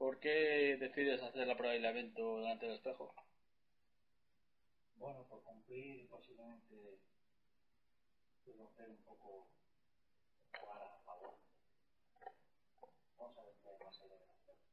¿Por qué decides hacer la prueba de aislamiento delante del espejo? Bueno, por cumplir posiblemente romper un poco jugar a favor. Vamos a ver qué hay más allá de la prueba.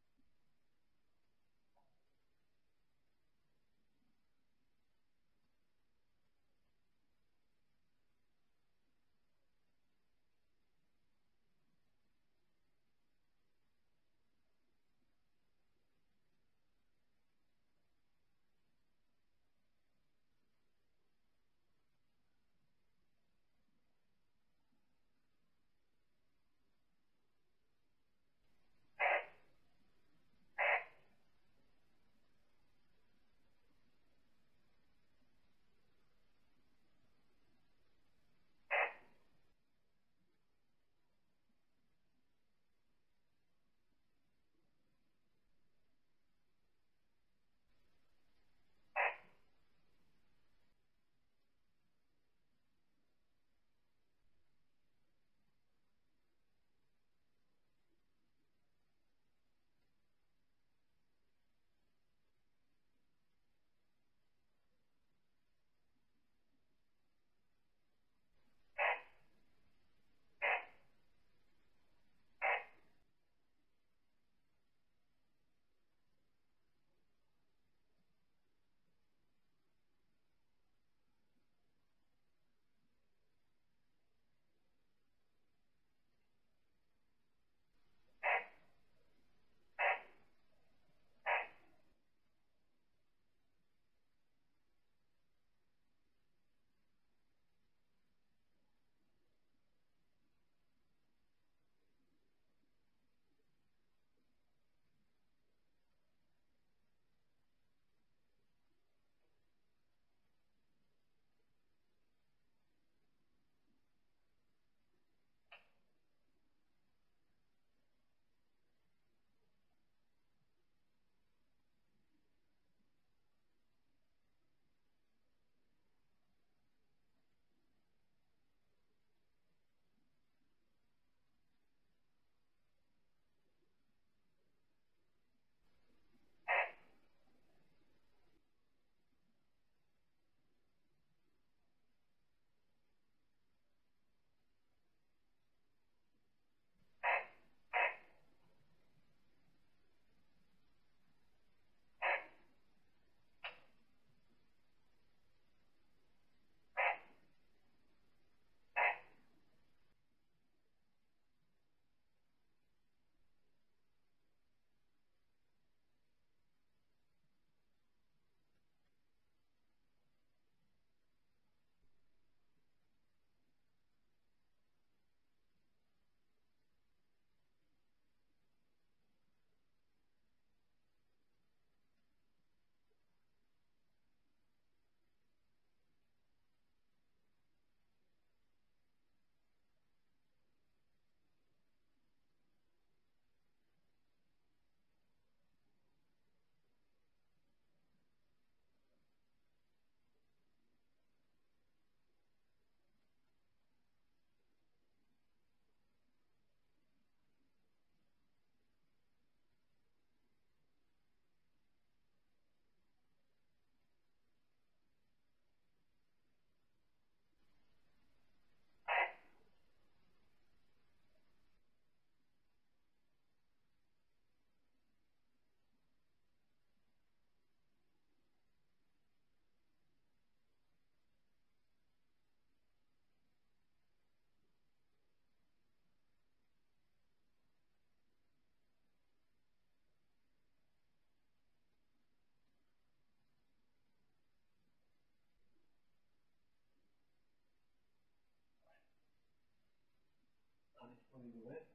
Habéis podido ver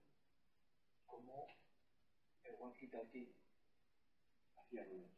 cómo el walkie-talkie hacía ruidos.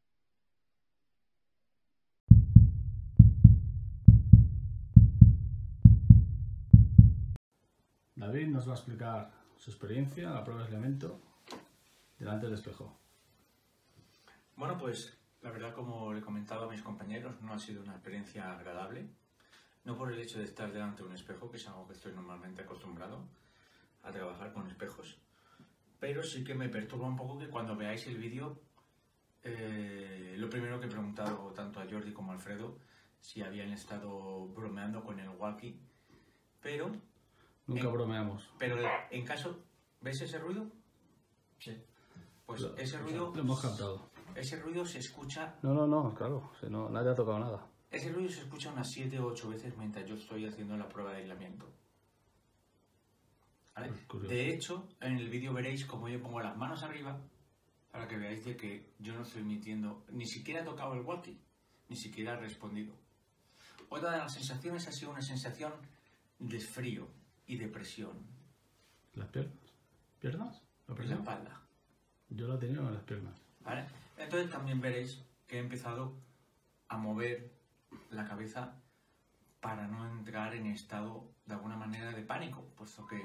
David nos va a explicar su experiencia en la prueba de aislamiento delante del espejo. Bueno, pues la verdad, como le he comentado a mis compañeros, no ha sido una experiencia agradable. No por el hecho de estar delante de un espejo, que es algo que estoy normalmente acostumbrado a trabajar con espejos, pero sí que me perturba un poco que cuando veáis el vídeo, lo primero que he preguntado tanto a Jordi como a Alfredo, si habían estado bromeando con el walkie, pero Nunca bromeamos. Pero en caso, ¿ves ese ruido? Sí. Pues ese ruido, Lo hemos captado. ese ruido se escucha, No, claro. Si no, nadie ha tocado nada. ese ruido se escucha unas 7 o 8 veces mientras yo estoy haciendo la prueba de aislamiento. ¿Vale? Pues curioso. De hecho, en el vídeo veréis como yo pongo las manos arriba para que veáis de que yo no estoy emitiendo, ni siquiera he tocado el walkie, ni siquiera he respondido. Otra de las sensaciones ha sido una sensación de frío y de presión ¿Las piernas? ¿Piernas? ¿La en la presión? espalda. Yo la he tenido en las piernas. ¿Vale? Entonces también veréis que he empezado a mover la cabeza para no entrar en estado de alguna manera de pánico, puesto que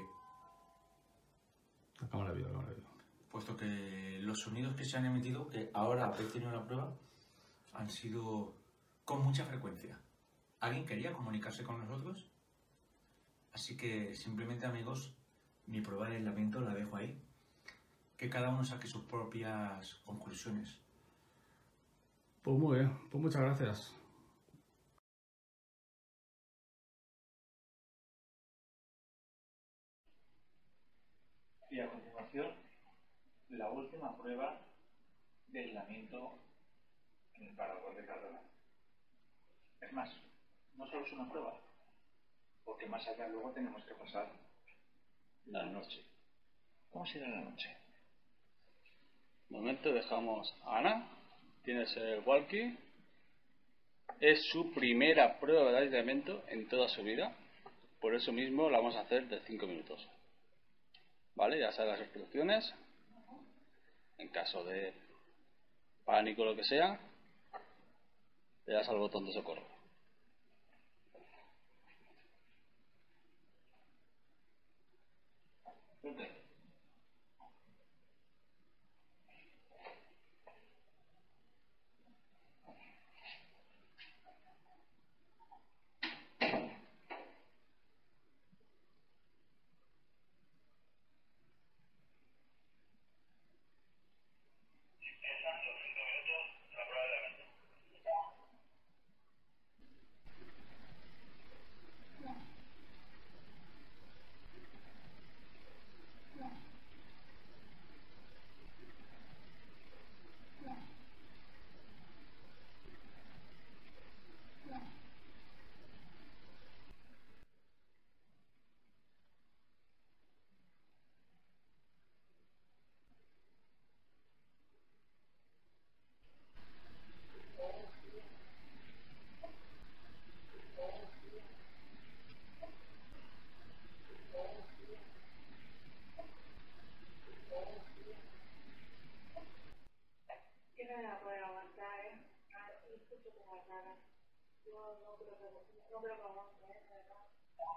La cámara de vídeo. los sonidos que se han emitido, que ahora habéis tenido la prueba, han sido con mucha frecuencia. ¿Alguien quería comunicarse con nosotros? Así que simplemente, amigos, mi prueba de aislamiento la dejo ahí. Que cada uno saque sus propias conclusiones. Pues muy bien. Pues muchas gracias. Y a continuación, la última prueba de aislamiento en el Parador de Cardona. Es más, no solo es una prueba, porque más allá luego tenemos que pasar la noche. ¿Cómo será la noche? De momento dejamos a Ana. Tienes el walkie. Es su primera prueba de aislamiento en toda su vida. Por eso mismo la vamos a hacer de 5 minutos. ¿Vale? Ya sabes las instrucciones. En caso de pánico o lo que sea, le das al botón de socorro. Yo no me voy a poder aguantar, ¿eh? Escucho cosas raras. Yo no creo que aguante, ¿eh? De verdad.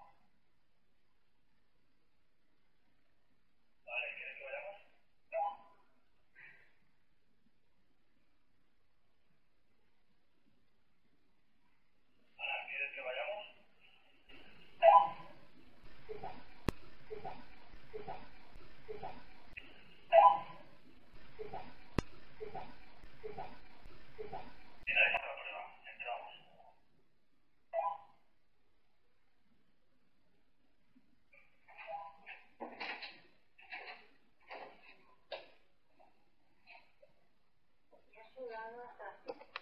Me ha sudado hasta...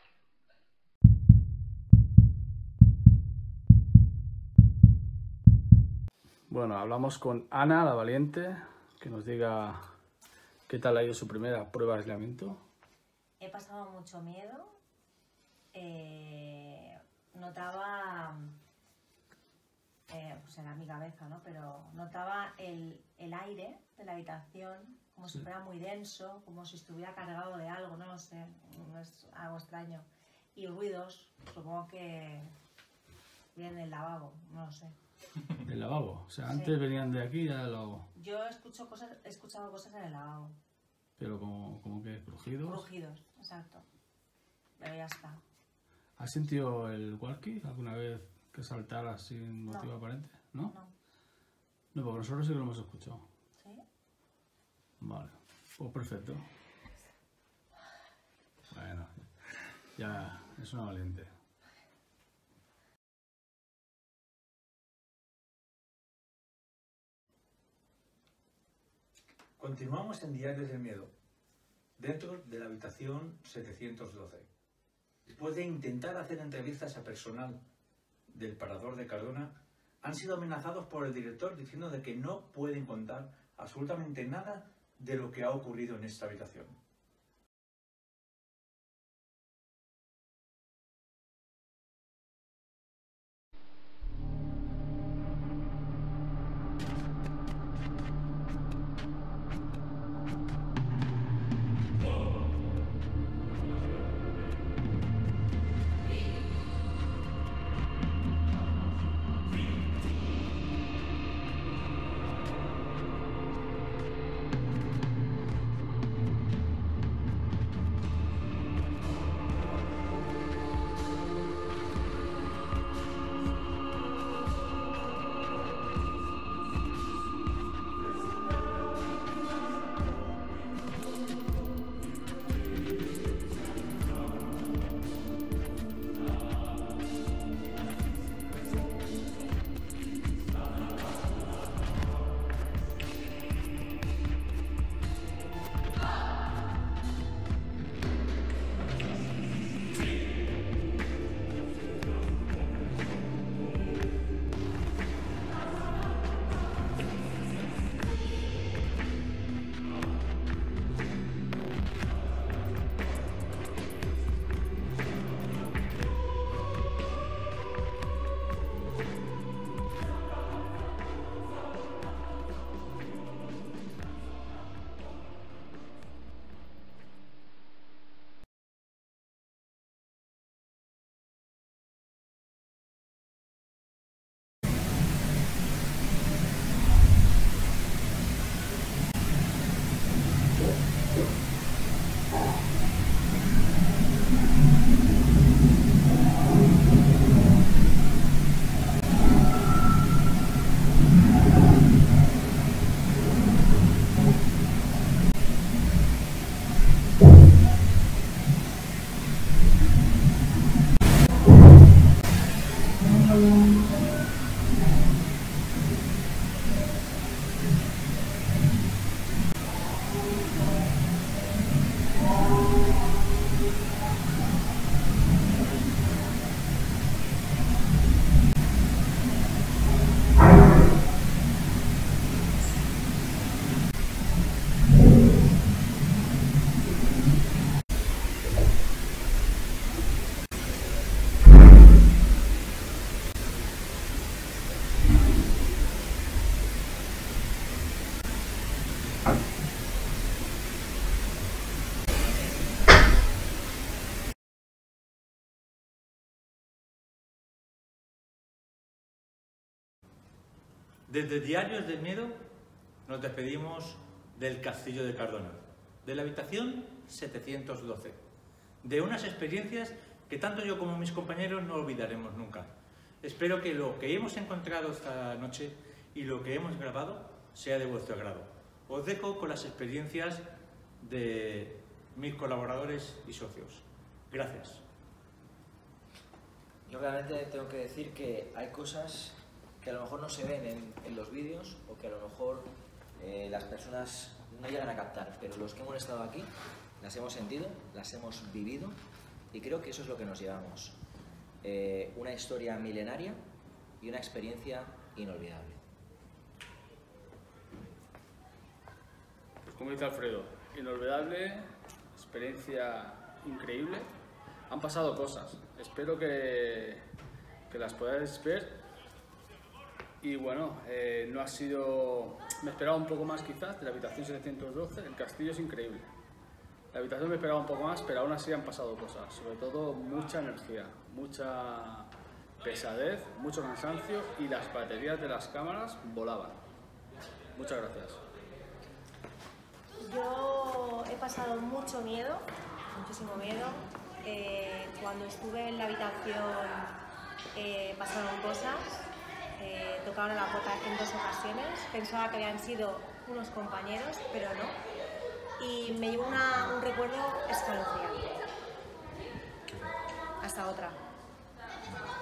Bueno, hablamos con Ana, la valiente, que nos diga qué tal ha ido su primera prueba de aislamiento. He pasado mucho miedo. Notaba, pues era mi cabeza, ¿no? Pero notaba el aire de la habitación como si fuera muy denso, como si estuviera cargado de algo, no lo sé, no es algo extraño. Y ruidos, supongo que vienen del lavabo, no lo sé. Del lavabo. O sea, Sí. antes venían de aquí ya del lavabo. Yo he escuchado cosas en el lavabo. Pero como que crujidos. Rugidos, exacto. Pero ya está. ¿Has sentido el walkie alguna vez que saltara sin motivo No. aparente? ¿No? No. No, porque nosotros sí que lo hemos escuchado. ¿Sí? Vale, pues perfecto. Bueno, ya es una valiente. Continuamos en Diarios del Miedo, dentro de la habitación 712. Después de intentar hacer entrevistas a personal del Parador de Cardona, han sido amenazados por el director diciendo de que no pueden contar absolutamente nada de lo que ha ocurrido en esta habitación. Desde Diarios del Miedo nos despedimos del Castillo de Cardona, de la habitación 712, de unas experiencias que tanto yo como mis compañeros no olvidaremos nunca. Espero que lo que hemos encontrado esta noche y lo que hemos grabado sea de vuestro agrado. Os dejo con las experiencias de mis colaboradores y socios. Gracias. Yo realmente tengo que decir que hay cosas que a lo mejor no se ven en los vídeos o que a lo mejor las personas no llegan a captar, pero los que hemos estado aquí las hemos sentido, las hemos vivido y creo que eso es lo que nos llevamos. Una historia milenaria y una experiencia inolvidable. Pues como dice Alfredo, inolvidable, experiencia increíble. Han pasado cosas, espero que las podáis ver. Y bueno, no ha sido... Me esperaba un poco más quizás de la habitación 712, el castillo es increíble. La habitación me esperaba un poco más, pero aún así han pasado cosas, sobre todo mucha energía, mucha pesadez, mucho cansancio y las baterías de las cámaras volaban. Muchas gracias. Yo he pasado mucho miedo, muchísimo miedo. Cuando estuve en la habitación pasaron cosas. Tocaron a la puerta en 2 ocasiones. Pensaba que habían sido unos compañeros, pero no. y me llevo un recuerdo escalofriante. Hasta otra.